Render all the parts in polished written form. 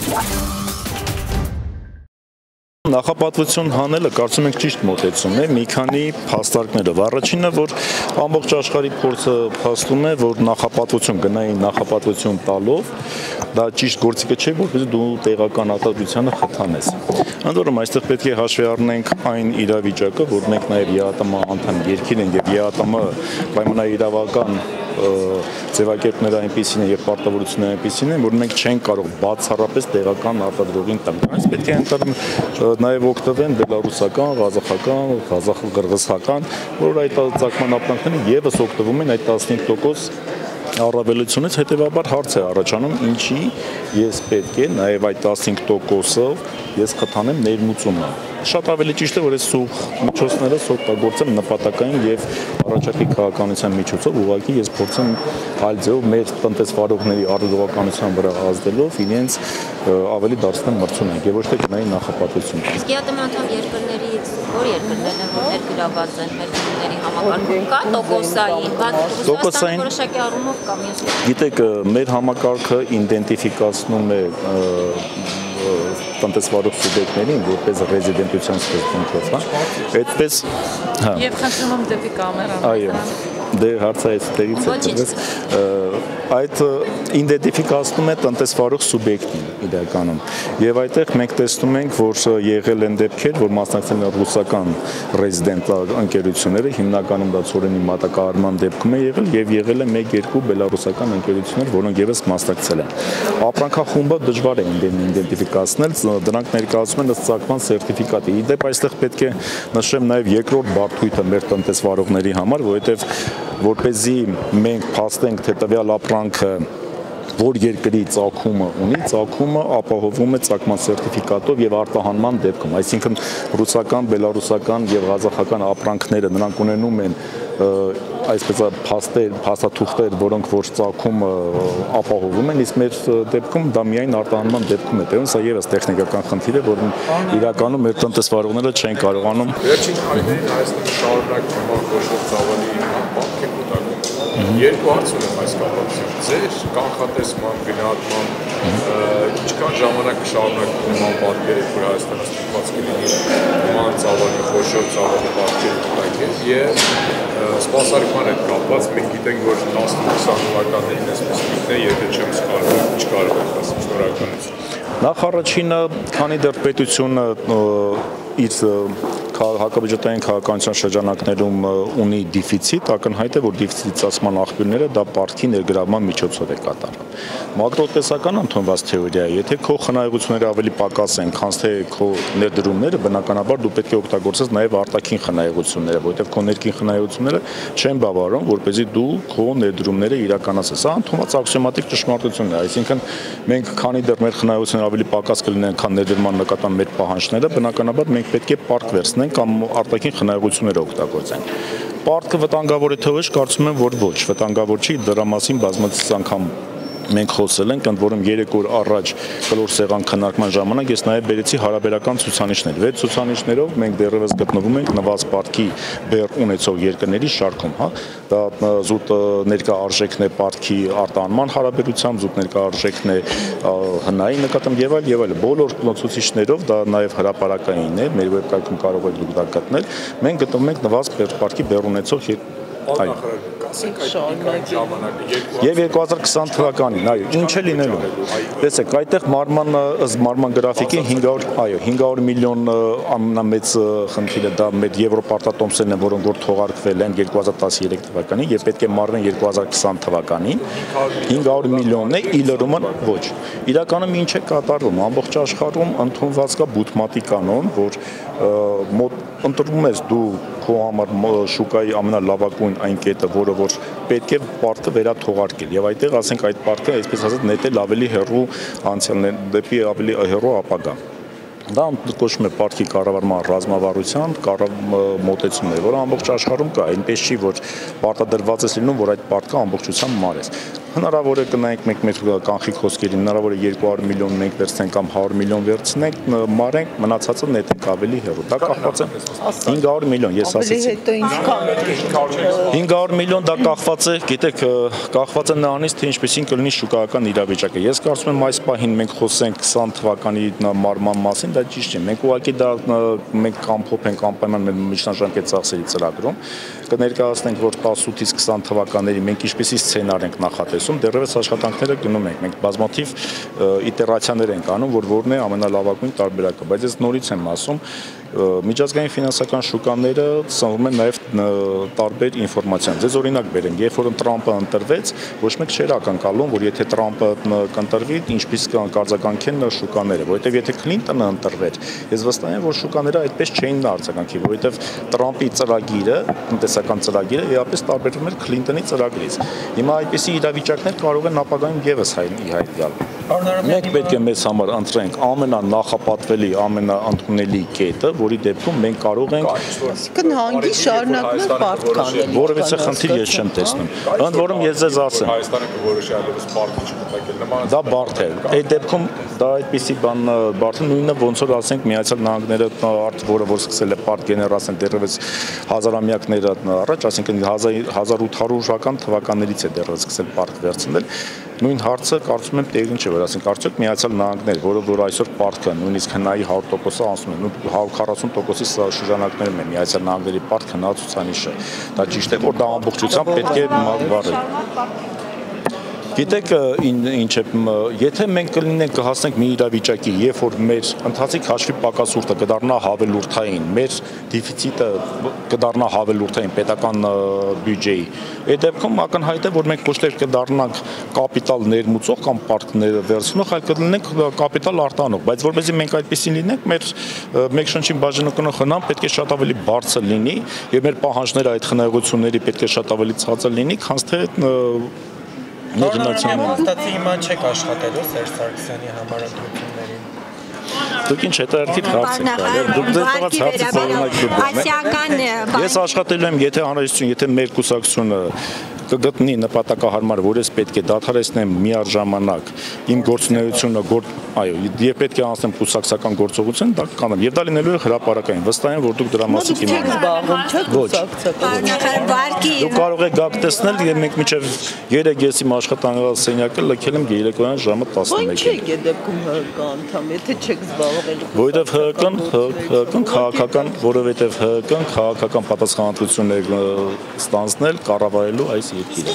Նախապատվություն հանելը կարծում ենք ճիշտ մոտեցումն է մի քանի փաստարկներով։ Առաջինը, որ ամբողջ աշխարհի փորձը փաստում է, որ նախապատվություն գնային նախապատվություն տալով դա ճիշտ գործիքը չէ, որպեսզի դու տեղական արտադրությանը խթանես։ Ընդ որում այստեղ պետք է հաշվի առնենք այն իրավիճակը, որ մենք նաև ԵԱՏՄ անդամ երկիր ենք եւ ԵԱՏՄ պայմանավորական ձևակերպները այնպիսին են եւ պարտավորությունները այնպիսին են, որ մենք չենք կարող բացառապես տեղական արտադրողին տալ։ Այս պետք է նաև օգտվեն բելարուսական, ղազախական, ղազախ-qırğızական, որ այդ ծագման ապրանքները եւս օգտվում են այդ 15% առավելությունից, հետեւաբար հարց է առաջանում, ինչի ես պետք է նաև այդ 15%-ով ես խթանեմ ներմուծումը։ Շատ ավելի ճիշտ է, որ այս սուղ միջոցները օգտագործեմ նպատակային եւ առաջարկի քաղաքականության միջոցով, ուղղակի ես փորձեմ այլ ձեւով մեր տնտեսվարողների արտադրողականության վրա ազդելով իրենց ավելի դարձնել մրցունակ եւ ոչ թե գնային նախապատվություն։ Իսկ ԵԱՏՄ անդամ երկրներից որ երկրներն են, որ ներգրաված են մեր տնտեսների համակարգում, կա տոկոսային, որոշակի առումով կամ ես։ Գիտեք, մեր համակարգը իդենտիֆիկացնում է տնտեսվարող սուբյեկտներին որպես ռեզիդենտության սկզբունքով, հա։ Այդպես, հա։ Եվ խնդրում եմ դեպի կամերան։ Այո։ Դե հարցը այստեղից է։ Այդ իդենտիֆիկացնում է տնտեսվարող սուբյեկտին իրականում։ Եվ այդտեղ մենք տեսնում ենք, որ եղել են դեպքեր, որ մասնակցել են ռուսական ռեզիդենտ ընկերությունները, հիմնականում դա ծորենի մատակարարման դեպքում է եղել եւ եղել է 1-2 բելարուսական ընկերություններ, որոնք եւս մասնակցել են։ Ապրանքախումբը դժվար է իդենտիֆիկացնել, դրանք ներկայացում են ըստ ծագման սերտիֆիկատի։ Իդեպ այստեղ պետք է նշեմ նաեւ երկրորդ բարդույթը մեր տնտեսվարողների համար, որովհետեւ որպեսզի մենք փաստենք, թե տվյալ ապրանքը որ երկրի ծագումը ունի, ծագումը ապահովում է ծագման սերտիֆիկատով եւ արտահանման դեպքում, այսինքն ռուսական, բելարուսական եւ ղազախական ապրանքները նրանք ունենում են այսպես փաստաթուղթեր, որոնք որ ծագումը ապահովում են, իսկ մեր դեպքում դա միայն արտահանման դեպքում է տևում, սա եւս տեխնիկական խնդիր է, որն իրականում մեր տնտեսվարողները չեն կարողանում։ Վերջին տարիներին Հայաստանը շարունակում է խոշոր ծավալի բանկ է կուտակում։ Երկու հարց ունեմ այս կապակցությամբ։ Ձեր կանխատեսման, գնահատման ինչքան ժամանակ կշարունակվի նման պատկերը, որ Հայաստանը ստիպված կլինի նման ծավալի խոշոր ծավալի պատկեր կուտակել եւ սպասարկման հետ կապված մենք գիտենք, որ 10-20 թվականներին այսպես միտն է, եթե չեմ սխալվում, չկարող ենք ասել, շնորհակալություն։ Նախ առաջինը, քանի դեռ պետությունը իր հակաբյուջետային քաղաքականության շրջանակներում ունի դիֆիցիտ, ակնհայտ է, որ դիֆիցիտի ծածկման աղբյուրները դա պարտքի ներգրավման միջոցով է կատարում։ Մակրոտնտեսական ընդունված թեորիա է, եթե քո խնայողությունները ավելի պակաս են, քան թե քո ներդրումները, բնականաբար դու պետք է օգտագործես նաև արտաքին խնայողությունները, որովհետև քո ներքին խնայողությունները չեն բավարարում, որպեսզի դու քո ներդրումները իրականացես։ Սա ընդունված աքսիոմատիկ ճշմարտություն է, այսինքն մենք քանի դեռ մեր խնայողությունները ավելի պակաս կլինեն, քան ներդրման նկատմամբ մեր պահանջները, բնականաբար մենք պետք է պարտք վերցնենք կամ արտաքին խնայողությունները օգտագործենք։ Պարտքը վտանգավոր է թե ոչ, կարծում եմ, որ ոչ, վտանգավոր չի, դրա մասին բազմաթիվ անգամ մենք խոսել ենք, ընդ որում 3 օր առաջ կլոր սեղան քննարկման ժամանակ ես նաև բերեցի հարաբերական ցուցանիշներ։ 6 ցուցանիշներով մենք դեռևս գտնվում ենք նվազ պարտքի բեռ ունեցող երկրների շարքում, հա։ Դա զուտ ներկա արժեքն է պարտքի արտահանման հարաբերությամբ, զուտ ներկա արժեքն է հնայի նկատմամբ եւ այլ, բոլոր ցուցիչներով դա նաև հրապարակային է, մեր վեբկայքում կարող եք դուք դա գտնել։ Մենք գտնվում ենք նվազ պարտքի բեռ ունեցող Եվ 2020 թվականին, այո, ինչ է լինելու։ Տեսեք, այդտեղ մարման գրաֆիկի 500 միլիոն ամենամեծ խնդիրը դա մեր եվրոպարտատոմսերն են, որոնք որ թողարկվել են 2013 թվականին եւ պետք է մարվեն 2020 թվականին։ 500 միլիոնն է, իլրումը ոչ։ Իրականում ինչ է կատարվում, ամբողջ աշխարհում ընդունված կա բութմատի կանոն, որ ընտրվում ես դու քո համար շուկայի ամենալավագույն այն կետը, որը որ պետք է պարտքը վերաթողարկել եւ այդտեղ ասենք այդ պարտքը այսպես ասած նետել ավելի հեռու անցյալներ դեպի ավելի հեռու ապագա։ Դա կոչվում է պարտքի կառավարման ռազմավարության մոտեցումն է, որը ամբողջ աշխարհում կա, այնպես չի, որ պարտադրված է լինում, որ այդ պարտքը ամբողջությամբ մարես։ Հնարավոր է կնայենք մենք մեր կանխիկ խոսքերին, հնարավոր է 200 միլիոն մենք վերցնենք կամ 100 միլիոն վերցնենք, մարենք, մնացածը նետենք ավելի հեռու։ Դա կախված է 500 միլիոն, ես ասեցի։ 500 միլիոն դա կախված է, գիտեք, կախված է նրանից, թե ինչպեսին կլինի շուկայական իրավիճակը։ Ես կարծում եմ այս պահին մենք խոսենք 20 թվականի մարման մասին, դա ճիշտ չէ։ Մենք ուղղակի դա մենք կամփոփենք անպայման մեր միջնաժամկետ ծախսերի ծրագրում, կներկայացնենք, որ 18-ից 20 թվականների մենք ինչպեսի սցենար ենք նախատեսում, դեռևս աշխատանքները գնում ենք, մենք բազմաթիվ իտերացիաներ ենք անում, որ որն է ամենալավագույն տարբերակը, բայց ես նորից եմ ասում, միջազգային ֆինանսական շուկաները ծնվում են նաև տարբեր ինֆորմացիան։ Ձեզ օրինակ բերեմ, երբ որ Տրամպը ընտրվեց, ոչ մեկ չէր ակնկալում, որ եթե Տրամպը կընտրվի, ինչպես կարձագանքեն շուկաները, որովհետև եթե Քլինտոնը ընտրվեր, ես վստահ եմ, որ շուկաները այդպես չէին արձագանքի, որովհետև Տրամպի ծրագիրը, տնտեսական ծրագիրը էապես տարբերվում էր Քլինտոնի ծրագրից։ Հիմա այդպիսի իրավիճակներ կարող են ապագայում եւս հայտ գալ։ Մենք պետք է մեզ համար ընտրենք ամենանախապատվելի, ամենաընդունելի կետը, որի դեպքում մենք կարող ենք այսինքն հանգիստ շարունակել պարտք անել։ Որևիցե խնդիր ես չեմ տեսնում։ Ընդ որում ես ձեզ ասեմ։ Հայաստանը կորոշի այլևս պարտք չմտակել նման։ Դա բարդ է։ Այդ դեպքում դա այդպիսի բան բարդ է, նույնը ոնց որ ասենք Միացյալ Նահանգները որը որ սկսել է պարտ գեներացնել դեռևս հազարամյակներ առաջ, ասենք 1800-ական թվականներից է դեռևս սկսել պարտ վերցնել։ Նույն հարցը կարծում եմ տեղին չէ, որ ասենք արդյոք Միացյալ Նահանգներ, որ այսօր պարտքը նույնիսկ հնայի 100%-ը ասում են, 140%-ի շրջանակներում է Միացյալ Նահանգների պարտք հնա ցուցանիշը։ Դա ճիշտ է, որ դա ամբողջությամբ պետք է վարել։ Գիտեք ինչ է, եթե մենք կլինենք կհասնենք մի իրավիճակի, երբ որ մեր ընթացիկ հաշվի պակասուրդը կդառնա հավելուրդային, մեր դեֆիցիտը կդառնա հավելուրդային պետական բյուջեի, այդ դեպքում ակնհայտ է, որ մենք ոչ թե կդառնանք կապիտալ ներմուծող կամ պարտքներ վերցնող, այլ կլինենք կապիտալ արտանող, բայց որպեսզի մենք այդպեսին լինենք, մեր մեկ շնչին բաժանականող հնան պետք է շատ ավելի բարձր լինի, եւ մեր պահանջները այդ խնայողությունների պետք է շատ ավելի ցածր լինի, քան թե Ստացի հիմա չեք աշխատելու Սերժ Սարգսյանի համար ընտրություններին։ Դուք ինչ հետաքրքիր հարց եք տալու։ Դուք ձեր տված հարցը շարունակեք։ Ես աշխատելու եմ, եթե հանրայնություն, եթե մեր կուսակցությունը կգտնի նպատակահարմար, որ ես պետք է դադարեցնեմ միաժամանակ իմ գործունեությունը, այո, եւ պետք է անցնեմ կուսակցական գործողություն, դա կանեմ։ Եվ դա լինելու է հրապարակային։ Վստահ եմ, որ դուք դրա մասին Դուք կարող եք գաք տեսնել, եւ մենք մինչեւ 3:30 իմ աշխատանքային սենյակը լքել եմ երեկոյան ժամը 11-ին։ Ոչ եք այդ դեպքում ՀԿ անդամ, եթե չեք զբաղվել։ Որովհետև ՀԿ-ն քաղաքական, որովհետև ՀԿ-ն քաղաքական պատասխանատվություն է ստանձնել կառավարելու այս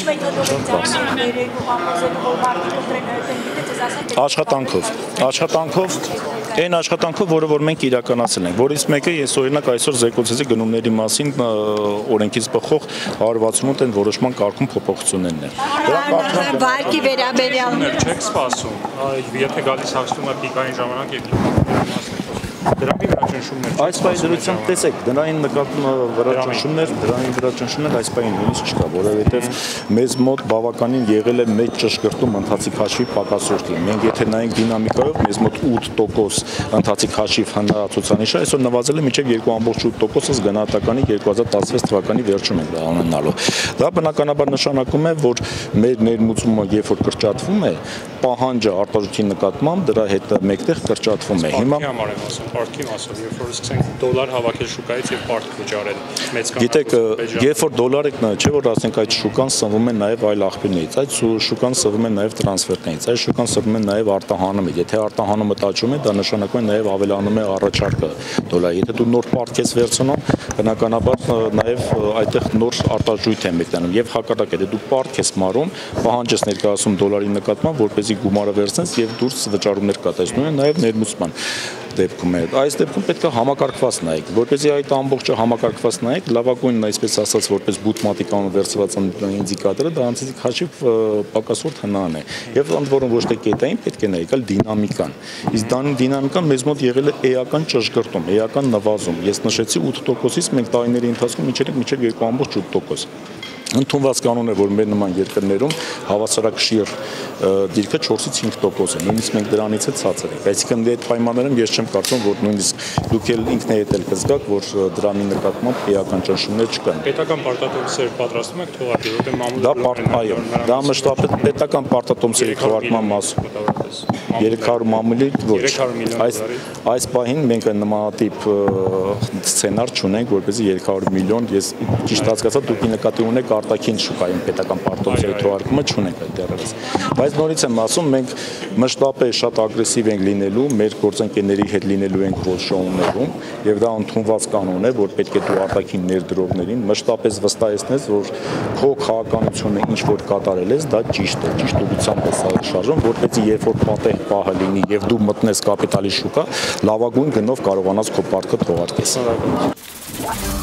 Աշխատանքով, այն աշխատանքով, որը որ մենք իրականացել ենք, որից մեկը ես օրինակ այսօր զեկուցեցի գնումների մասին օրենքից բխող 168 են որոշման կարգում փոփոխություններն են։ Վարկի վերաբերյալ չեք սպասում, եթե գալիս հաշտվում է պիկային ժամանակ եւ դրանք վերաճնշումներ։ Այս պահի դրությամբ տեսեք, դրանին վերաճնշումներ այս պահին նույնիսկ չկա, որովհետև մեզ մոտ բավականին եղել է մեծ ճշգրտում ընթացիկ հաշվի պակասորդի։ Մենք եթե նայենք դինամիկայով, մեզ մոտ 8% ընթացիկ հաշիվ հնարացուցանիշը այսօր նվազել է մինչև 2.8%-ից գնահատականի 2016 թվականի վերջում ենք դա ունենալու։ Դա բնականաբար նշանակում է, որ մեր ներմուծումը երբ որ կրճատվում է, պահանջը արտադրության նկատմամբ դրա հետ մեկտեղ կրճատվում է։ Հիմա Պարտքի մասով, երբ որ սկսենք դոլար հավաքել շուկայից եւ պարտք վճարել մեծ կանոնով։ Գիտեք, երբ որ դոլարը չէ որ ասենք այդ շուկան սնվում է նաեւ այլ աղբյուրներից, այդ շուկան սնվում է նաեւ տրանսֆերներից, այդ շուկան սնվում է նաեւ արտահանումից։ Եթե արտահանումը տաճում է, դա նշանակում է նաեւ ավելանում է առաջարկը դոլարի։ Եթե դու նոր պարտք ես վերցնում, բնականաբար նաեւ այդտեղ նոր արտարժույթ է մեկնանում եւ հակառակ է, դու պարտք ես մարում, պահանջ ես ներկայացում դոլարի նկատմամբ, որպեսզի գումարը վերցնես եւ դուրս վճարումներ կատարես, նաեւ ներմուծման դեպքում է։ Այս դեպքում պետք է համակարգված նայեք, որպեսզի այդ ամբողջը համակարգված նայեք, լավագույնն այսպես ասած, որպես բութմատիկան վերցված ինդիկատորը դա անցիկ հաշիվ պակասորդ հնան է։ Եվ ընդ որում ոչ թե կետային պետք է նայել դինամիկան։ Իսկ դինամիկան մեզ մոտ եղել է էական ճշգրտում, էական նվազում։ Ես նշեցի 8%-ից մենք տարիների ընթացքում մինչև 2.8%։ Ընդունված կանոն է, որ մեր նման երկրներում հավասարակշիռ դիրքը 4-ից 5% է, նույնիսկ մենք դրանից է ցածր ենք։ Այսինքն այդ պայմաններում ես չեմ կարծում, որ նույնիսկ դուք էլ ինքնեդ էլ կզգաք, որ դրանի նկատմամբ էական ճնշումներ չկան։ Պետական պարտատոմսեր պատրաստում եք թողարկել, որտեղ մամուլը այո, դա մշտապես պետական պարտատոմսերի թողարկման մասում 300 մամուլի ոչ։ 300 միլիոն դոլարի։ Այս պահին մենք նմանատիպ սցենար չունենք, որպեսզի 300 միլիոն, ես ճիշտ հասկացա, դուք նկատի ունեք արտաքին շուկայում պետական պարտատոմսերի թողարկումը չունենք այդտեղից։ Բայց նորից եմ ասում, մենք մշտապես շատ ագրեսիվ ենք լինելու, մեր գործընկերների հետ լինելու ենք ռոդշոուներում, եւ դա ընդունված կանոն է, որ պետք է դու արտաքին ներդրողներին մշտապես վստահեցնես, որ քո քաղաքականությունը ինչ որ կատարել ես, դա ճիշտ է, ճիշտ ուղղությամբ է շարժվում, որպեսզի երբ որ պատեհ պահը լինի եւ դու մտնես կապիտալի շուկա, լավագույն գնով կարողանաս քո պարտքը թողարկես։